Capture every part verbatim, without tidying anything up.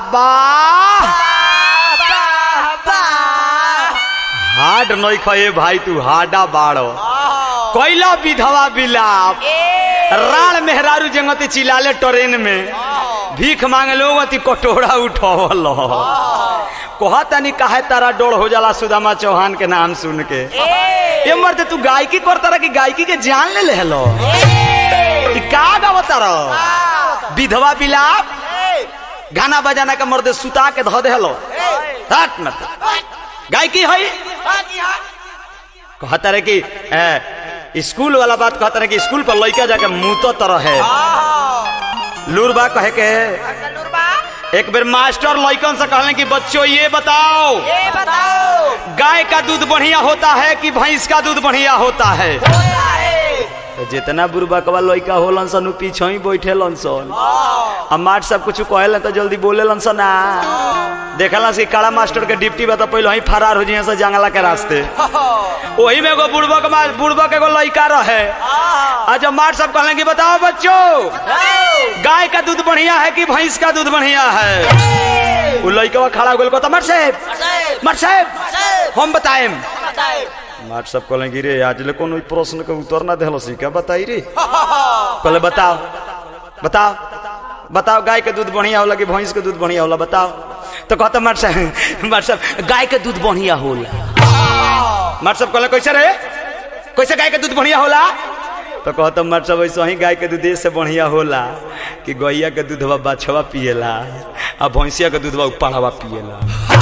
वाह हाड नहीं खए भाई तू हाडा बाड़ो कोयला विधवा बिलाप राण मेहरारू जंगती चिलाले ट्रेन में भीख मांगे लोग कटोरा उठवल कहता नहीं कहे तारा डोर हो जाला सुदामा चौहान के नाम सुन के ये मर्द तू गायकी करता रहा कि गायकी के जान ले ले लो का गावता रहो विधवा बिलाप गाना बजाना का मर्द सुता के धो दे लो हट मत गायकी है कहता रहे कि स्कूल वाला बात कहता रहे कि स्कूल पर लड़का जाके मुँह तरह है लूरबा कहे के एक बार मास्टर लड़कन से कहले कि बच्चों ये बताओ ये बताओ गाय का दूध बढ़िया होता है कि भैंस का दूध बढ़िया होता है, होता है। तो जितना बुरबकवा लड़का होलन सन पीछे ही बैठे लन सन मार सब कुछ कहलन तो जल्दी बोले लन सन ना देखला से काला मास्टर के डिप्टी बता पहले ही फरार हो जाए जंगला के रास्ते वही में एगो बुड़बक बुड़बक एगो लड़का रहे आज मार सब कहले कि बताओ बच्चों गाय का दूध बढ़िया है कि भैंस का दूध बढ़िया है। वो लड़का खड़ा हो गया मर साहब मर साहब हम बताएं मार सब कहले कि रे आज ले कोनो प्रश्न के उत्तर ना देहलो सी क्या बताई रे कहले बताओ बताओ बताओ गाय के दूध बढ़िया होला कि भैंस के दूध बढ़िया होला बताओ तो कहता मार साहब मार साहब गाय के दूध बढ़िया होला। मार साहब कहले कैसे रे कैसे गाय के दूध बढ़िया होला तो कहता मार साहब ऐसा ही गाय के दूध से बढ़िया होला कि गैया के दूधवा बाछवा पिएला आ भैंसिया के दूधवा उपाड़वा पिएला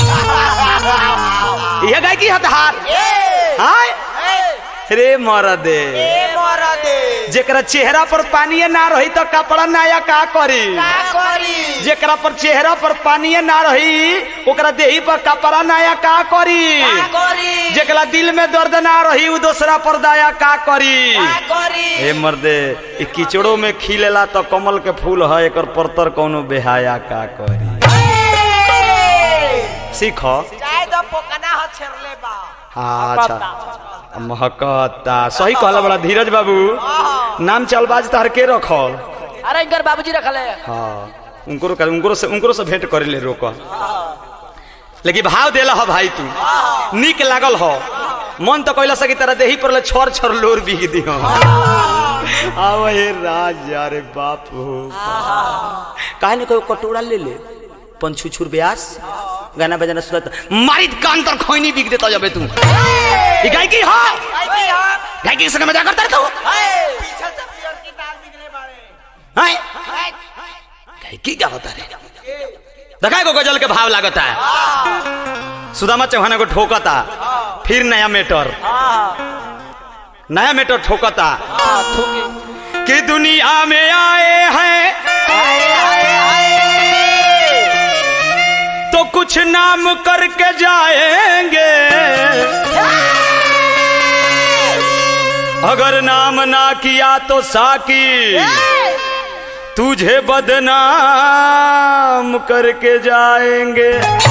यह गाय की हथहार हाय रे मरदे जेकरा चेहरा पर पानी ना रही तो कपड़ा नया का करी जेकरा पर चेहरा पर पानी ना रही ओकरा देही पर कपड़ा नया का करी जेकरा दिल में दर्द ना रही वो दूसरा पर दया का करी ए मर्दे कीचड़ों में खिलेला तो कमल के फूल है एक परतर कोनो बेहाया का करी सीखो अच्छा महकता सही कहला बड़ा धीरज बाबू नाम चलबाज तार के रखल अरे इनकर बाबूजी रखले हाँ उनको उनको से उनको से भेंट करे ले रोक लेकिन भाव देला हो भाई तू निक लागल हो मन तो कहला सकी तरह देही पर छोर छोर लोर बिग दी हो आवे हे राजा रे बाप हो काहे ने कोई कटोरा ले ले पंछू छुर ब्यास गाना बजाना सुनता मारी कान तर खोइनी बिक देता जाबे तू ई गाय की हां गाय की संग मजाक करता तू पीछे से पियर की दाल बिगले बारे हैं गाय की क्या होता रे देखा को गजल के भाव लागता है सुदामा चौहान को ठोकता फिर नया मेटर नया मेटर ठोकता कि दुनिया में आए हैं तो कुछ नाम करके जाएंगे अगर नाम ना किया तो साकी तुझे बदनाम करके जाएंगे।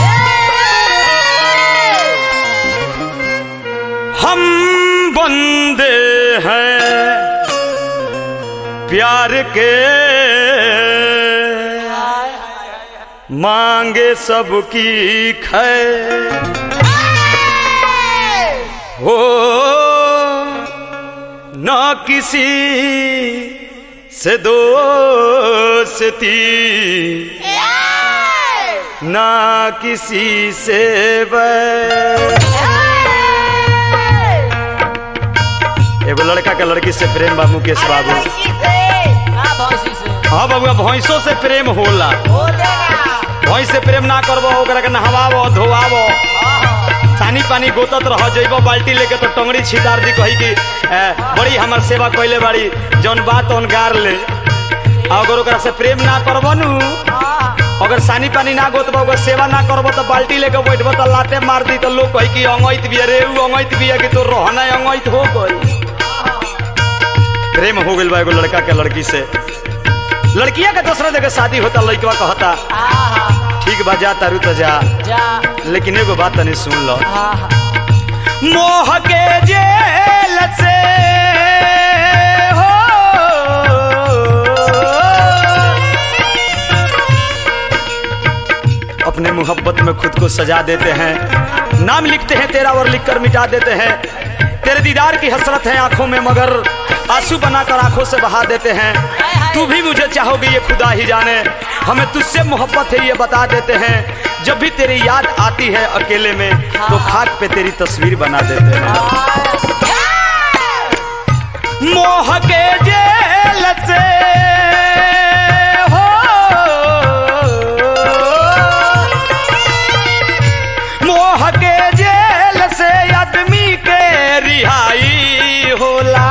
हम बंदे हैं प्यार के मांगे सबकी खैर हो ना किसी से दोस्ती ना किसी से बैर। एगो लड़का के लड़की से प्रेम बा मुकेश बाबू हाँ बाबू भैंसों से प्रेम होला भैंस से प्रेम ना करबो ओकरा के नहवाबो धोवाबो पानी पानी गोतत रह जइबो बाल्टी लेके तो टंगड़ी छितार दी कही कि बड़ी हमर सेवा कइले बाड़ी जौन बात उन गार ले अगर ओकरा से प्रेम ना करबो नु अगर सानी पानी ना गोतबो ओकर सेवा ना करबो तो बाल्टी लेके बैठबो तो लाते मार दी तो लोग कही कि अंगैत बिया रे उ अंगैत बिया कि तो रहना अंगैत हो गई। प्रेम हो गइल बा एगो लड़का के लड़की से लड़किया के दूसरा जगह शादी होता लड़कवा कहता ठीक बा जा तारू तो जा, जा। लेकिन एगो बात तनी सुन लो मोह के जेल से हो में खुद को सजा देते हैं, नाम लिखते हैं तेरा और लिखकर मिटा देते हैं। तेरे दीदार की हसरत है आंखों में मगर आंसू बनाकर आंखों से बहा देते हैं। तू भी मुझे चाहोगे ये खुदा ही जाने, हमें तुझसे मोहब्बत है ये बता देते हैं। जब भी तेरी याद आती है अकेले में तो खाक पे तेरी तस्वीर बना देते हैं। मोह के जेल से हो, मोह के जेल से आदमी के रिहाई होला।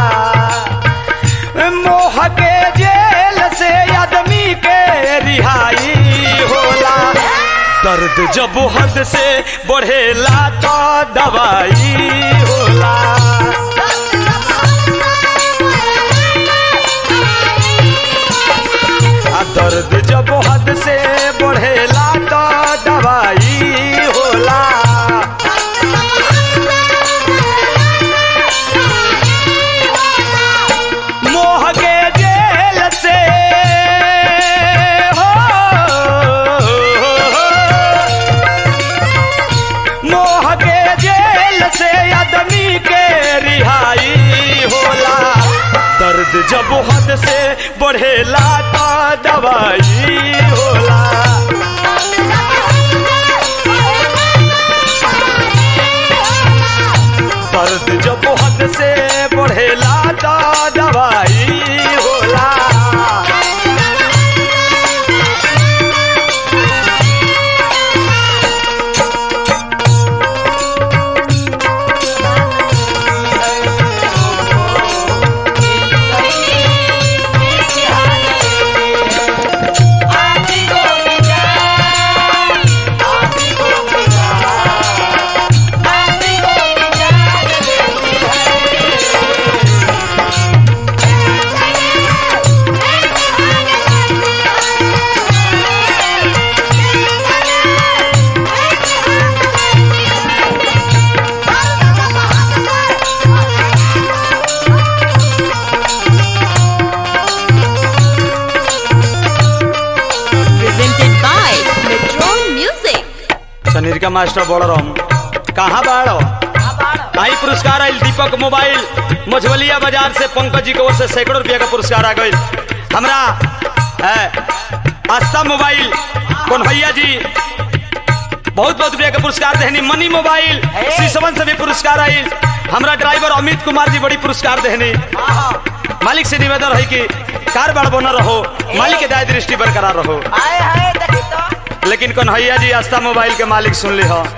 मोह के जेल से आदमी के रिहाई होला। दर्द जब हद से बढ़ेला तो दवाई होला। दर्द जब हद से बढ़ेला तो दवाई होला। मोह के जेल से हो, मोह के जेल से आदमी के रिहाई होला। दर्द जब हद से बढ़ेला तो दवाई होला। दर्द जब हद से बढ़ेला तो दवाई होला। का मास्टर बोल रहा हूँ कहाँ बाड़ो आई पुरस्कार आयल दीपक मोबाइल मझवलिया बाजार से पंकज जी की ओर से सैकड़ों रुपया का पुरस्कार आ गई। हमरा आस्था मोबाइल कन्हैया जी बहुत बहुत रुपया का पुरस्कार देनी। मनी मोबाइल शीशवन से भी पुरस्कार आई। हमरा ड्राइवर अमित कुमार जी बड़ी पुरस्कार देनी। मालिक से निवेदन है कि कार बाड़ बना रहो, मालिक के दया दृष्टि बरकरार रहो। लेकिन कन्हैया जी आस्था मोबाइल के मालिक सुन ली हो,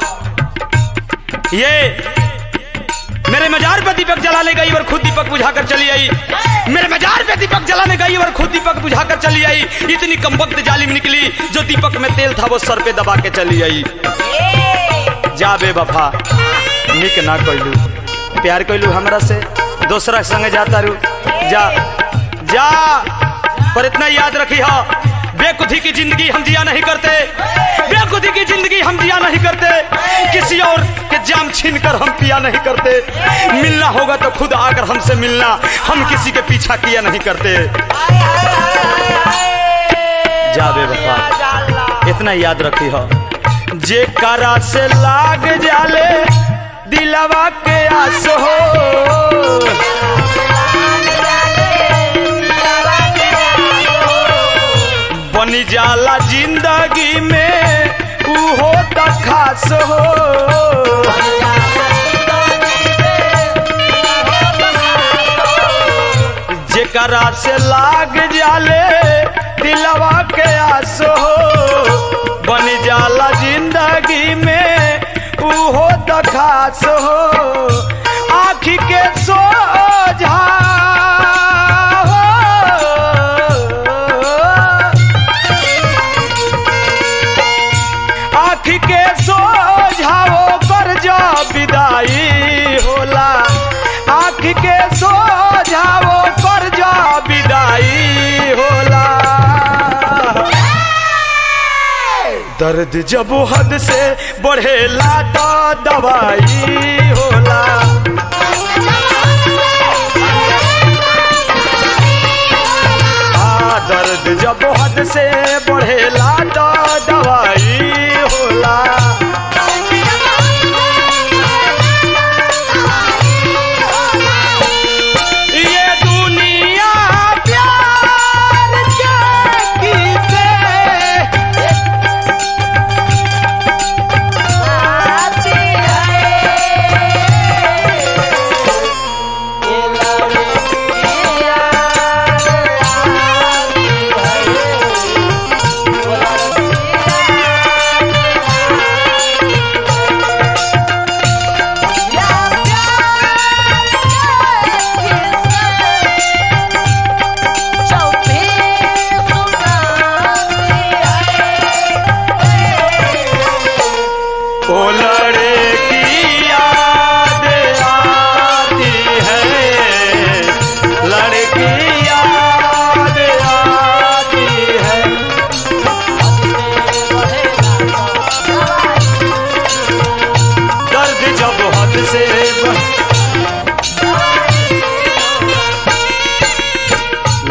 ये मेरे मजार पे दीपक जलाने गई और खुद दीपक बुझाकर चली आई। मेरे मजार पे दीपक जलाने गई और खुद दीपक बुझाकर चली आई। इतनी कमबख्त जालिम निकली जो दीपक में तेल था वो सर पे दबा के चली आई। जा बेवफा निक ना कोइलू, प्यार कोइलू हमरा से दूसरा संग जाता रू जा जा, पर इतना याद रखी हो बेखुदी की जिंदगी हम जिया नहीं करते, बेखुदी की जिंदगी हम जिया नहीं करते, किसी और के जाम छीन कर हम पिया नहीं करते। मिलना होगा तो खुद आकर हमसे मिलना, हम किसी के पीछा किया नहीं करते। जा बेवफा इतना याद रखी हो, जे करा से लाग जाले दिलवा के आस हो, बनी जाला जिंदगी में उहो त खास हो। जेकरा से लाग जाले दिलवा के आस हो, बनी जाला जिंदगी में उहो त खास हो। आँखी के सोझा के सोझाओ कर जा विदाई होला, आँख के सोझाओ कर जा विदाई होला। दर्द जब हद से बढ़ेला तो दवाई होला। हाँ दर्द जब हद से बढ़ेला तो दवाई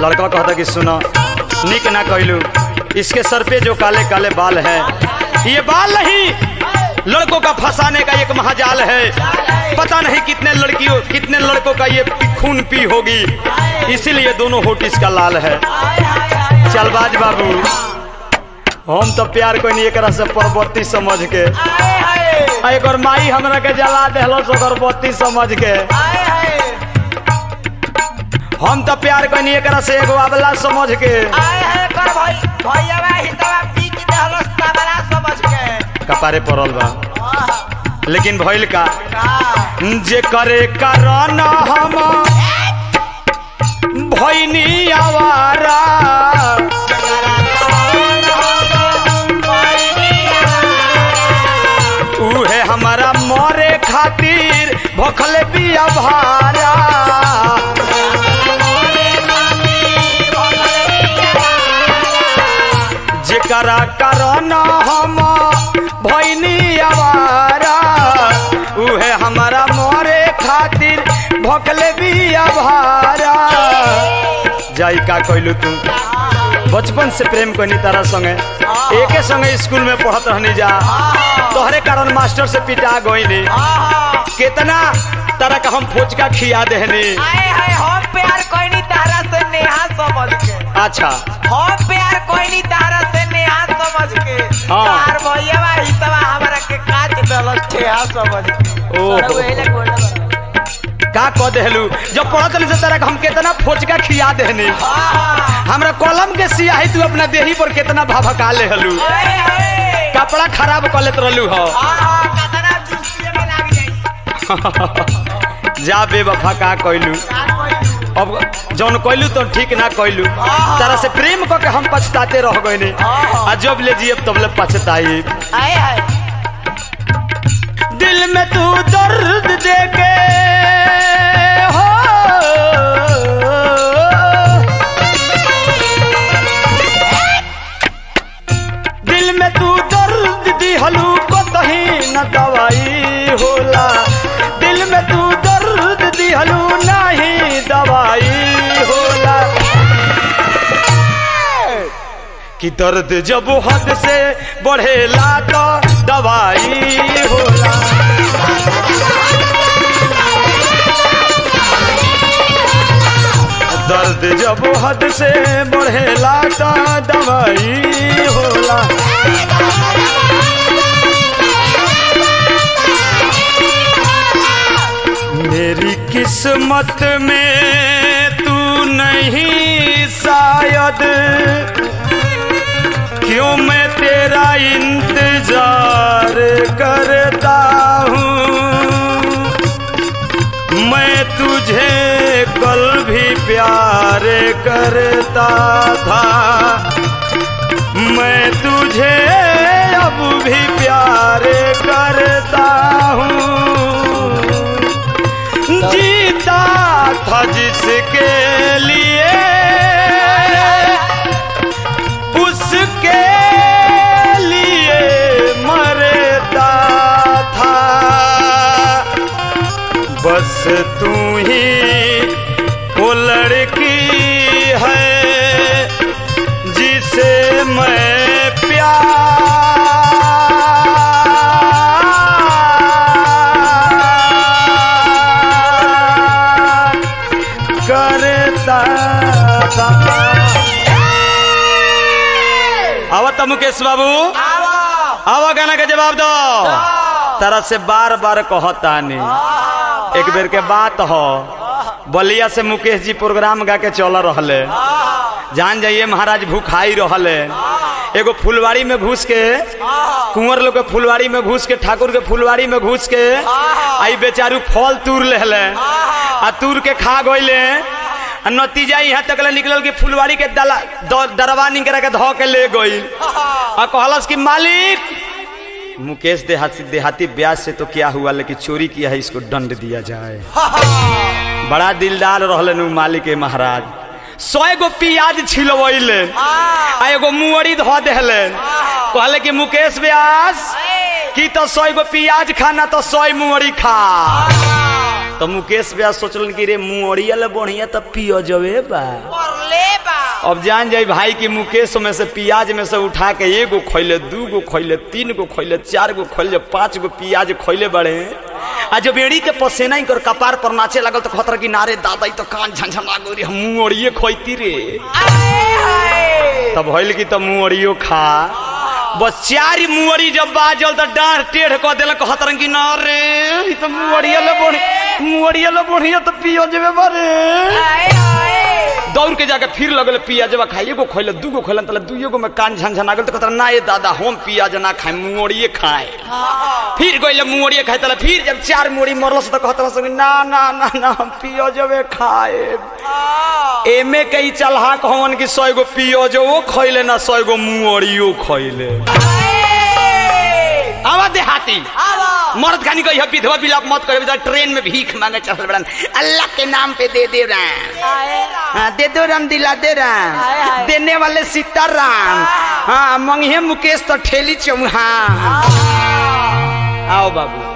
लड़का कहता कि सुनो निक ना कहलू, इसके सर पे जो काले काले बाल है ये बाल नहीं, लड़कों का फंसाने का एक महाजाल है। पता नहीं कितने लड़कियों कितने लड़कों का ये खून पी होगी, इसीलिए दोनों होठ इसका लाल है। चलबाज बाबू हम तो प्यार कोई नहीं एक से परवर्ती समझ के, एक और माई हमरा के जला देहलो अगरबत्ती समझ के। हम तो प्यार कोई नहीं एक से एगो अबला समझ के, कपारे पड़ल बा। लेकिन भइल का जे करे कारण हम भइनी आवारा, उहे हमारा मोरे खातिर भोखले बिया भारा। जेकरा कारण हम भइनी आवारा, उहे हमारा मोरे खातिर भोखले बिया भारा। जाई का कहलू तू बचपन से प्रेम कोनी तारा संगे, एके संगे स्कूल में पढ़त रहनी जा, तोहरे कारण मास्टर से पिटा गईनी, कितना तरह का हम फोचका खिया देहनी। हम प्यार कोई नहीं तारा से नेहा समझ के। अच्छा हम प्यार कोई नहीं तारा से नेहा समझ के, तार भैया हितवा हमरा के काट देलस ठेहा समझ के। ओ का कह देहलू जब पढ़त रही से तरह हम कितना फोचका खिया देहनी, हमरा कलम के सियाही तू अपना देही पर कितना भभका ले हलू, कपड़ा खराब कर लेत रहलू हो। जा बेवफा का कहलू, अब जौन कहलू तो ठीक ना कहलू, तरह से प्रेम करके हम पछताते रह गए, आ जब ले जिए तब ले पछताई। दिल में तू दर्द दे के हो, दिल में तू दर्द दिहलू को तही न दवाई होला, दिल में तू दर्द दिहलू नहीं दवाई होला। कि दर्द जब हद से बढ़ेला तो दवाई होला, दर्द जब हद से बढ़ेला तो दवाई होला। मेरी किस्मत में तू नहीं शायद, क्यों मैं तेरा इंतजार करता हूँ, मैं तुझे कल भी प्यार करता था, मैं तुझे अब भी प्यार करता हूँ। जीता था जिसके लिए उसके लिए मरता था, बस तू ही वो लड़की है जिसे मैं प्यार करता था। आवत मुकेश बाबू, आवा गाना के जवाब दो। तरह से बार बार कहता नहीं, एक बेर के बात हो, बलिया से मुकेश जी प्रोग्राम गा के चल रहले, जान जाइए महाराज भूखाई रहले, एगो फुलवाड़ी में घुस के, कुंवर लोग के फुलवाड़ी में घुस के, ठाकुर के फुलवाड़ी में घुस के आई बेचारू फल तूर ले, आ तूर के खा गईले, नतीजा यहाँ तक निकल कि फुलवाड़ी के दरवा निकल के धो के ले गई, और कहलस कि मालिक मुकेश देहाती देहाती ब्याज से तो क्या हुआ, लेकिन चोरी किया है इसको दंड दिया जाए। बड़ा दिलदार रहलन मालिक के महाराज, सौ गो प्याज छिलवैले, एगो मुअरी धो देहले, कहले कि मुकेश व्यास की तो सौ गो प्याज खाना तो सौ मुअरी खा। तो मुकेश व्यास सोचलन कि रे मुअरिया ले बढ़िया तो पियो जवे बा, अब जान जाई भाई की मुकेश में से प्याज में से उठा के एगो खोले, दू गो खोले, तीन गो खोले, चार गो खोले, पांच गो प्याज खोले बड़े। आ जब बेड़ी के पसेना ही कर कपार पर नाचे लगल तो खतर की नारे दादा तो कान झंझना गो रे, हम ओड़िए खोती रे। तब भइल की तो मुँहड़ियो खा। बस चारी मुहरी जब बाजल तो डांड टेढ़ कर दिल कहतर की ना रे तो मुहरिया ले बोढ़ी मुहरिया ले बढ़िया तो पियो जेबे बारे। दौड़ के जाके फिर लगल पिया जब खाई, एगो खोले, दू गो खोले, तले दुइयो गो में कान झनझना गल तो कहतर ना ये दादा हम पियाज ना खाए, मुहरिए खाए। फिर गइले मुहरिए खाए, तले फिर जब चार मुहरी मरलस तो कहतर संग ना ना ना ना हम पियो जेबे खाए। एमे कई चलहा कहवन की सौ गो पियो जो वो खइले ना सौ गो मुहरियो खइले। आवा देहाती मर्द खानी कही विधवा बिलाप मत करे, ट्रेन में भीख मांगे चल बड़न, अल्लाह के नाम पे दे दे राम, हाँ दे दो राम, दिला दे राम, देने वाले सीताराम, हाँ मंगे मुकेश तो ठेली चौहान। आओ बाबू